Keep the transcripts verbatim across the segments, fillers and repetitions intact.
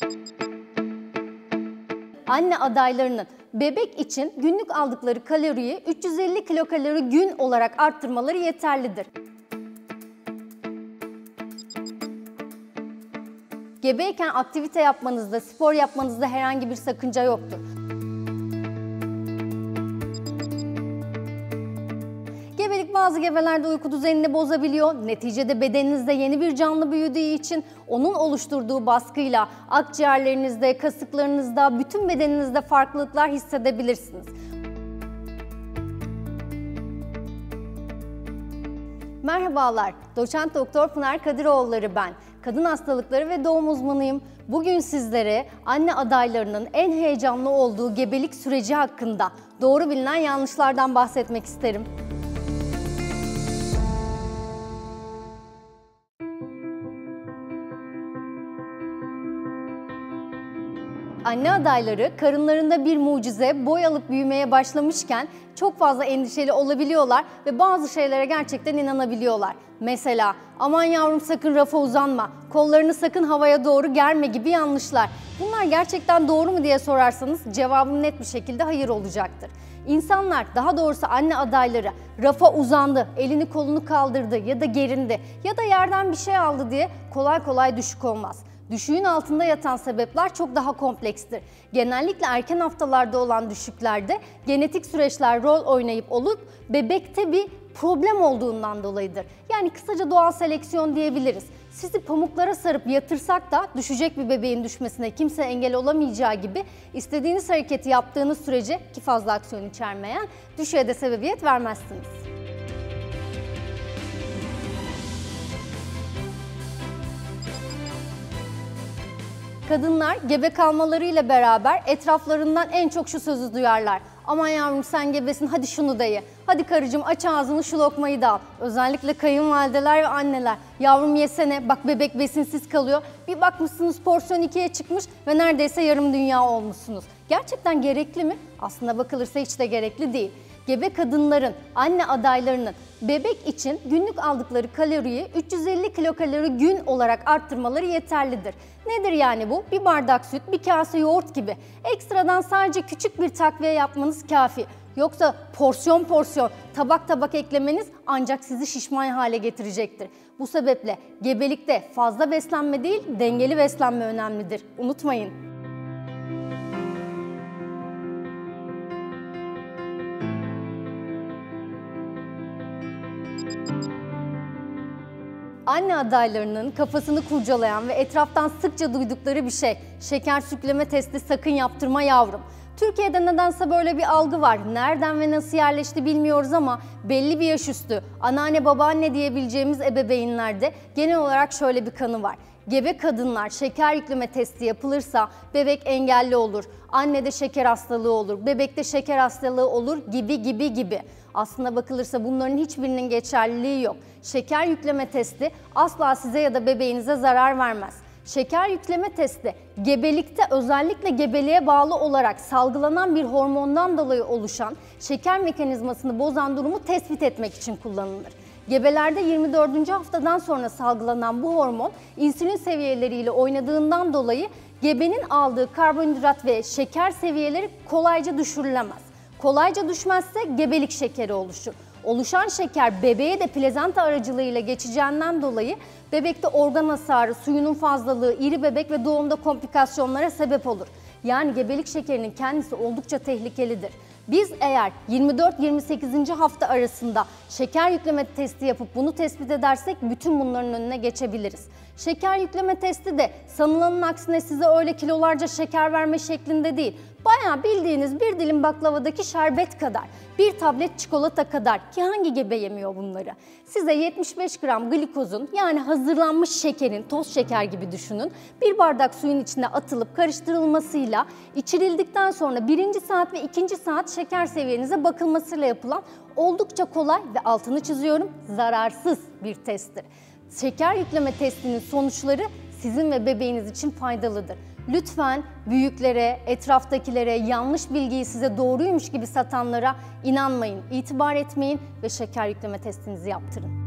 Anne adaylarının bebek için günlük aldıkları kaloriyi üç yüz elli kilokalori gün olarak arttırmaları yeterlidir. Gebeyken aktivite yapmanızda, spor yapmanızda herhangi bir sakınca yoktur. Gebelik bazı gebelerde uyku düzenini bozabiliyor. Neticede bedeninizde yeni bir canlı büyüdüğü için onun oluşturduğu baskıyla akciğerlerinizde, kasıklarınızda, bütün bedeninizde farklılıklar hissedebilirsiniz. Merhabalar, Doçent Doktor Pınar Kadiroğulları ben. Kadın hastalıkları ve doğum uzmanıyım. Bugün sizlere anne adaylarının en heyecanlı olduğu gebelik süreci hakkında doğru bilinen yanlışlardan bahsetmek isterim. Anne adayları karınlarında bir mucize boy alıp büyümeye başlamışken çok fazla endişeli olabiliyorlar ve bazı şeylere gerçekten inanabiliyorlar. Mesela aman yavrum sakın rafa uzanma, kollarını sakın havaya doğru germe gibi yanlışlar. Bunlar gerçekten doğru mu diye sorarsanız cevabım net bir şekilde hayır olacaktır. İnsanlar, daha doğrusu anne adayları rafa uzandı, elini kolunu kaldırdı ya da gerindi ya da yerden bir şey aldı diye kolay kolay düşük olmaz. Düşüğün altında yatan sebepler çok daha komplekstir. Genellikle erken haftalarda olan düşüklerde genetik süreçler rol oynayıp olup bebekte bir problem olduğundan dolayıdır. Yani kısaca doğal seleksiyon diyebiliriz. Sizi pamuklara sarıp yatırsak da düşecek bir bebeğin düşmesine kimse engel olamayacağı gibi istediğiniz hareketi yaptığınız sürece ki fazla aksiyon içermeyen düşüğe de sebebiyet vermezsiniz. Kadınlar gebe kalmalarıyla beraber etraflarından en çok şu sözü duyarlar. Aman yavrum sen gebesin, hadi şunu da ye. Hadi karıcığım aç ağzını şu lokmayı da al. Özellikle kayınvalideler ve anneler. Yavrum yesene, bak bebek besinsiz kalıyor. Bir bakmışsınız porsiyon ikiye çıkmış ve neredeyse yarım dünya olmuşsunuz. Gerçekten gerekli mi? Aslında bakılırsa hiç de gerekli değil. Gebe kadınların, anne adaylarının bebek için günlük aldıkları kaloriyi üç yüz elli kilokalori gün olarak arttırmaları yeterlidir. Nedir yani bu? Bir bardak süt, bir kase yoğurt gibi. Ekstradan sadece küçük bir takviye yapmanız kafi. Yoksa porsiyon porsiyon, tabak tabak eklemeniz ancak sizi şişman hale getirecektir. Bu sebeple gebelikte fazla beslenme değil, dengeli beslenme önemlidir. Unutmayın. Anne adaylarının kafasını kurcalayan ve etraftan sıkça duydukları bir şey, şeker sükleme testi sakın yaptırma yavrum. Türkiye'de nedense böyle bir algı var. Nereden ve nasıl yerleşti bilmiyoruz ama belli bir yaş üstü, anneanne babaanne diyebileceğimiz ebeveynlerde genel olarak şöyle bir kanı var. Gebe kadınlar şeker yükleme testi yapılırsa bebek engelli olur, annede şeker hastalığı olur, bebekte şeker hastalığı olur gibi gibi gibi. Aslında bakılırsa bunların hiçbirinin geçerliliği yok. Şeker yükleme testi asla size ya da bebeğinize zarar vermez. Şeker yükleme testi gebelikte, özellikle gebeliğe bağlı olarak salgılanan bir hormondan dolayı oluşan şeker mekanizmasını bozan durumu tespit etmek için kullanılır. Gebelerde yirmi dördüncü haftadan sonra salgılanan bu hormon insülin seviyeleriyle oynadığından dolayı gebenin aldığı karbonhidrat ve şeker seviyeleri kolayca düşürülemez. Kolayca düşmezse gebelik şekeri oluşur. Oluşan şeker bebeğe de plazenta aracılığıyla geçeceğinden dolayı bebekte organ hasarı, suyunun fazlalığı, iri bebek ve doğumda komplikasyonlara sebep olur. Yani gebelik şekerinin kendisi oldukça tehlikelidir. Biz eğer yirmi dört yirmi sekizinci hafta arasında şeker yükleme testi yapıp bunu tespit edersek bütün bunların önüne geçebiliriz. Şeker yükleme testi de sanılanın aksine size öyle kilolarca şeker verme şeklinde değil. Bayağı bildiğiniz bir dilim baklavadaki şerbet kadar, bir tablet çikolata kadar, ki hangi gebe yemiyor bunları? Size yetmiş beş gram glikozun, yani hazırlanmış şekerin, toz şeker gibi düşünün, bir bardak suyun içine atılıp karıştırılmasıyla içirildikten sonra birinci saat ve ikinci saat şeker seviyenize bakılmasıyla yapılan oldukça kolay ve altını çiziyorum zararsız bir testtir. Şeker yükleme testinin sonuçları sizin ve bebeğiniz için faydalıdır. Lütfen büyüklere, etraftakilere, yanlış bilgiyi size doğruymuş gibi satanlara inanmayın, itibar etmeyin ve şeker yükleme testinizi yaptırın.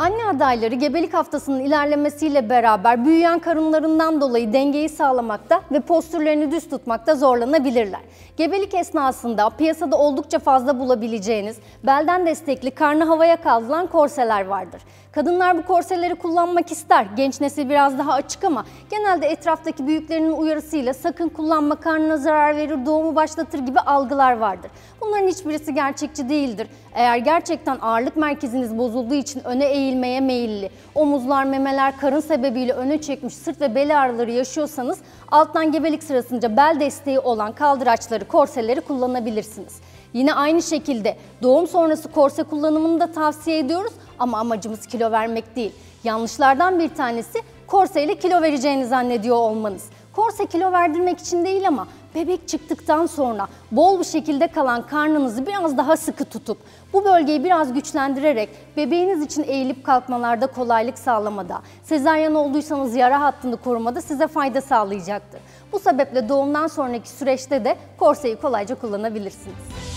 Anne adayları gebelik haftasının ilerlemesiyle beraber büyüyen karınlarından dolayı dengeyi sağlamakta ve postürlerini düz tutmakta zorlanabilirler. Gebelik esnasında piyasada oldukça fazla bulabileceğiniz belden destekli karnı havaya kaldırılan korseler vardır. Kadınlar bu korseleri kullanmak ister. Genç nesil biraz daha açık ama genelde etraftaki büyüklerinin uyarısıyla sakın kullanma, karnına zarar verir, doğumu başlatır gibi algılar vardır. Bunların hiçbirisi gerçekçi değildir. Eğer gerçekten ağırlık merkeziniz bozulduğu için öne eğilmeye meyilli, omuzlar, memeler, karın sebebiyle öne çekmiş sırt ve bel ağrıları yaşıyorsanız alttan gebelik sırasında bel desteği olan kaldıraçları, korseleri kullanabilirsiniz. Yine aynı şekilde doğum sonrası korse kullanımını da tavsiye ediyoruz ama amacımız kilo vermek değil. Yanlışlardan bir tanesi korseyle kilo vereceğini zannediyor olmanız. Korse kilo verdirmek için değil ama bebek çıktıktan sonra bol bir şekilde kalan karnınızı biraz daha sıkı tutup bu bölgeyi biraz güçlendirerek bebeğiniz için eğilip kalkmalarda kolaylık sağlamada, sezaryen olduysanız yara hattını korumada size fayda sağlayacaktır. Bu sebeple doğumdan sonraki süreçte de korseyi kolayca kullanabilirsiniz.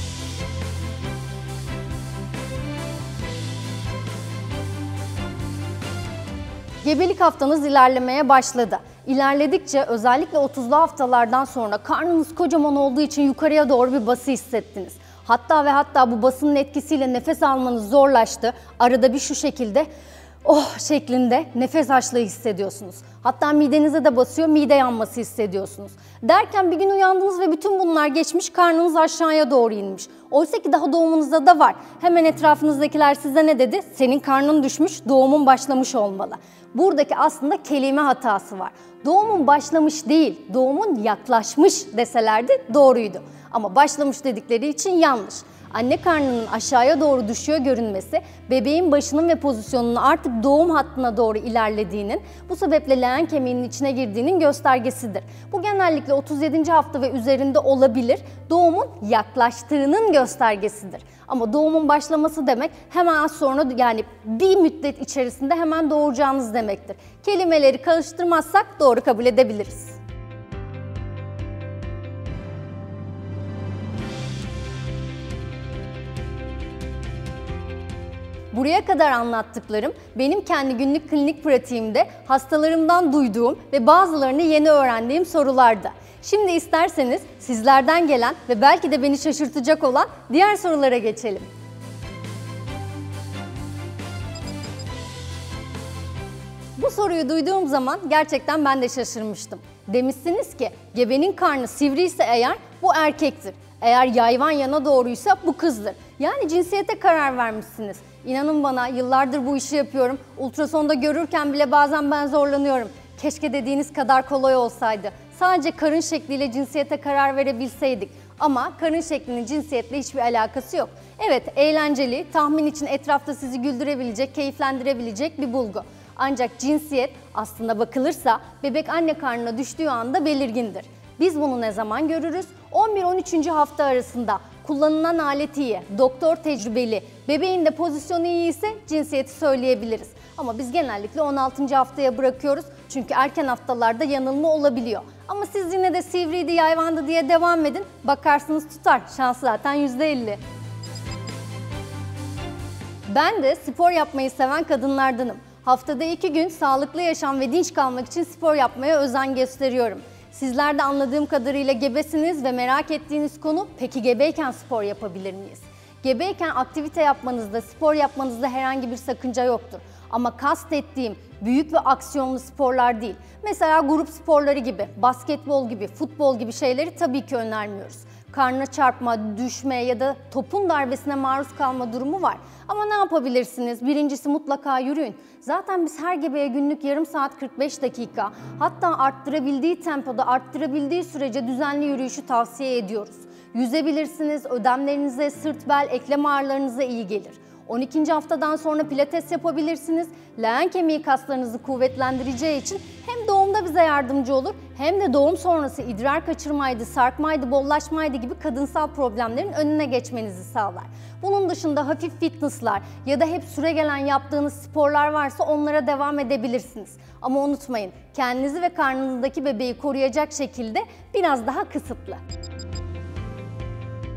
Gebelik haftanız ilerlemeye başladı. İlerledikçe özellikle otuzlu haftalardan sonra karnınız kocaman olduğu için yukarıya doğru bir bası hissettiniz. Hatta ve hatta bu basının etkisiyle nefes almanız zorlaştı. Arada bir şu şekilde oh şeklinde nefes açlığı hissediyorsunuz. Hatta midenize de basıyor, mide yanması hissediyorsunuz. Derken bir gün uyandınız ve bütün bunlar geçmiş, karnınız aşağıya doğru inmiş. Oysa ki daha doğumunuzda da var. Hemen etrafınızdakiler size ne dedi? Senin karnın düşmüş, doğumun başlamış olmalı. Buradaki aslında kelime hatası var. Doğumun başlamış değil, doğumun yaklaşmış deselerdi doğruydu. Ama başlamış dedikleri için yanlış. Anne karnının aşağıya doğru düşüyor görünmesi, bebeğin başının ve pozisyonunun artık doğum hattına doğru ilerlediğinin, bu sebeple leğen kemiğinin içine girdiğinin göstergesidir. Bu genellikle otuz yedinci hafta ve üzerinde olabilir, doğumun yaklaştığının göstergesidir. Ama doğumun başlaması demek hemen az sonra, yani bir müddet içerisinde hemen doğuracağınız demektir. Kelimeleri karıştırmazsak doğru kabul edebiliriz. Buraya kadar anlattıklarım benim kendi günlük klinik pratiğimde hastalarımdan duyduğum ve bazılarını yeni öğrendiğim sorulardı. Şimdi isterseniz sizlerden gelen ve belki de beni şaşırtacak olan diğer sorulara geçelim. Bu soruyu duyduğum zaman gerçekten ben de şaşırmıştım. Demişsiniz ki gebenin karnı sivri ise eğer bu erkektir. Eğer yayvan yana doğruysa bu kızdır. Yani cinsiyete karar vermişsiniz. İnanın bana, yıllardır bu işi yapıyorum. Ultrasonda görürken bile bazen ben zorlanıyorum. Keşke dediğiniz kadar kolay olsaydı. Sadece karın şekliyle cinsiyete karar verebilseydik. Ama karın şeklinin cinsiyetle hiçbir alakası yok. Evet, eğlenceli, tahmin için etrafta sizi güldürebilecek, keyiflendirebilecek bir bulgu. Ancak cinsiyet aslında bakılırsa bebek anne karnına düştüğü anda belirgindir. Biz bunu ne zaman görürüz? on bir on üçüncü hafta arasında kullanılan alet iyi, doktor tecrübeli, bebeğin de pozisyonu iyi ise cinsiyeti söyleyebiliriz. Ama biz genellikle on altıncı haftaya bırakıyoruz çünkü erken haftalarda yanılma olabiliyor. Ama siz yine de sivriydi, yayvandı diye devam edin, bakarsınız tutar. Şans zaten yüzde elli. Ben de spor yapmayı seven kadınlardanım. Haftada iki gün sağlıklı yaşam ve dinç kalmak için spor yapmaya özen gösteriyorum. Sizler de anladığım kadarıyla gebesiniz ve merak ettiğiniz konu, peki gebeyken spor yapabilir miyiz? Gebeyken aktivite yapmanızda, spor yapmanızda herhangi bir sakınca yoktur. Ama kastettiğim büyük ve aksiyonlu sporlar değil. Mesela grup sporları gibi, basketbol gibi, futbol gibi şeyleri tabii ki önermiyoruz. Karnına çarpma, düşme ya da topun darbesine maruz kalma durumu var. Ama ne yapabilirsiniz? Birincisi mutlaka yürüyün. Zaten biz her gebeye günlük yarım saat kırk beş dakika, hatta arttırabildiği tempoda, arttırabildiği sürece düzenli yürüyüşü tavsiye ediyoruz. Yüzebilirsiniz, ödemlerinize, sırt, bel, eklem ağrılarınıza iyi gelir. on ikinci haftadan sonra pilates yapabilirsiniz. Leğen kemiği kaslarınızı kuvvetlendireceği için hem doğumda bize yardımcı olur hem de doğum sonrası idrar kaçırmaydı, sarkmaydı, bollaşmaydı gibi kadınsal problemlerin önüne geçmenizi sağlar. Bunun dışında hafif fitnesslar ya da hep süregelen yaptığınız sporlar varsa onlara devam edebilirsiniz. Ama unutmayın, kendinizi ve karnınızdaki bebeği koruyacak şekilde biraz daha kısıtlı.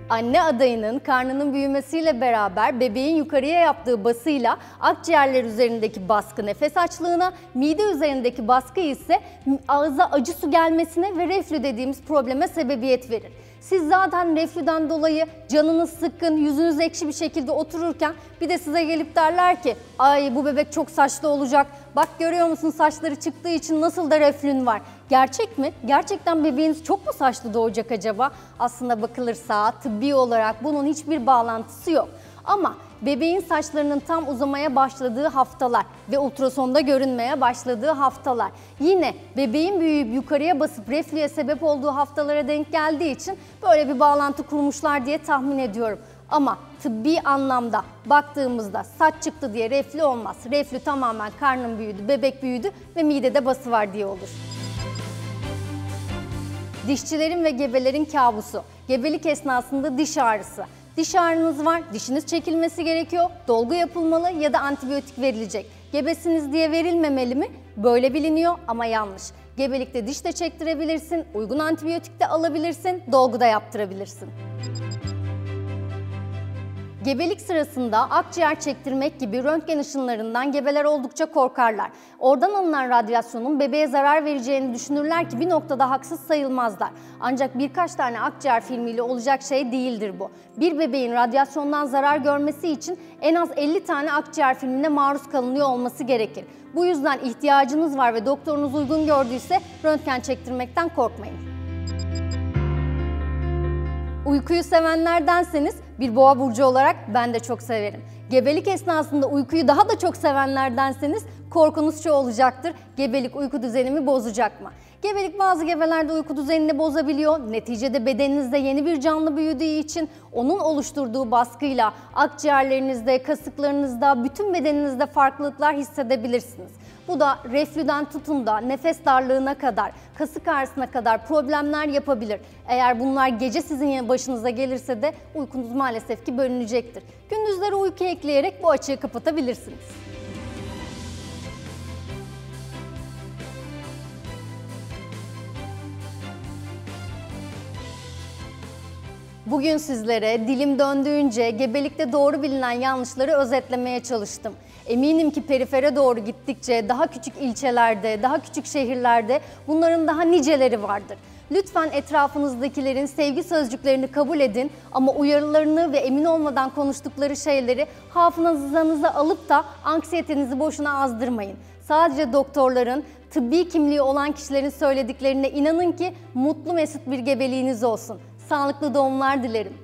Anne adayının karnının büyümesiyle beraber bebeğin yukarıya yaptığı basıyla akciğerler üzerindeki baskı nefes açlığına, mide üzerindeki baskı ise ağza acı su gelmesine ve reflü dediğimiz probleme sebebiyet verir. Siz zaten reflüden dolayı canınız sıkkın, yüzünüz ekşi bir şekilde otururken bir de size gelip derler ki ay bu bebek çok saçlı olacak, bak görüyor musun saçları çıktığı için nasıl da reflün var. Gerçek mi? Gerçekten bebeğiniz çok mu saçlı doğacak acaba? Aslında bakılırsa tıbbi olarak bunun hiçbir bağlantısı yok. Ama bebeğin saçlarının tam uzamaya başladığı haftalar ve ultrasonda görünmeye başladığı haftalar, yine bebeğin büyüyüp yukarıya basıp reflüye sebep olduğu haftalara denk geldiği için böyle bir bağlantı kurmuşlar diye tahmin ediyorum. Ama tıbbi anlamda baktığımızda saç çıktı diye reflü olmaz. Reflü tamamen karnın büyüdü, bebek büyüdü ve midede bası var diye olur. Dişçilerin ve gebelerin kabusu, gebelik esnasında diş ağrısı. Diş ağrınız var, dişiniz çekilmesi gerekiyor, dolgu yapılmalı ya da antibiyotik verilecek. Gebesiniz diye verilmemeli mi? Böyle biliniyor ama yanlış. Gebelikte diş de çektirebilirsin, uygun antibiyotik de alabilirsin, dolgu da yaptırabilirsin. Gebelik sırasında akciğer çektirmek gibi röntgen ışınlarından gebeler oldukça korkarlar. Oradan alınan radyasyonun bebeğe zarar vereceğini düşünürler ki bir noktada haksız sayılmazlar. Ancak birkaç tane akciğer filmiyle olacak şey değildir bu. Bir bebeğin radyasyondan zarar görmesi için en az elli tane akciğer filmine maruz kalınıyor olması gerekir. Bu yüzden ihtiyacınız var ve doktorunuz uygun gördüyse röntgen çektirmekten korkmayın. Uykuyu sevenlerdenseniz bir boğa burcu olarak ben de çok severim. Gebelik esnasında uykuyu daha da çok sevenlerdenseniz korkunuz şu olacaktır: gebelik uyku düzenimi bozacak mı? Gebelik bazı gebelerde uyku düzenini bozabiliyor. Neticede bedeninizde yeni bir canlı büyüdüğü için onun oluşturduğu baskıyla akciğerlerinizde, kasıklarınızda, bütün bedeninizde farklılıklar hissedebilirsiniz. Bu da reflüden tutun da nefes darlığına kadar, kasık ağrısına kadar problemler yapabilir. Eğer bunlar gece sizin başınıza gelirse de uykunuz maalesef ki bölünecektir. Gündüzleri uyku ekleyerek bu açığı kapatabilirsiniz. Bugün sizlere dilim döndüğünce gebelikte doğru bilinen yanlışları özetlemeye çalıştım. Eminim ki perifere doğru gittikçe daha küçük ilçelerde, daha küçük şehirlerde bunların daha niceleri vardır. Lütfen etrafınızdakilerin sevgi sözcüklerini kabul edin ama uyarılarını ve emin olmadan konuştukları şeyleri hafızanıza alıp da anksiyetenizi boşuna azdırmayın. Sadece doktorların, tıbbi kimliği olan kişilerin söylediklerine inanın ki mutlu mesut bir gebeliğiniz olsun. Sağlıklı doğumlar dilerim.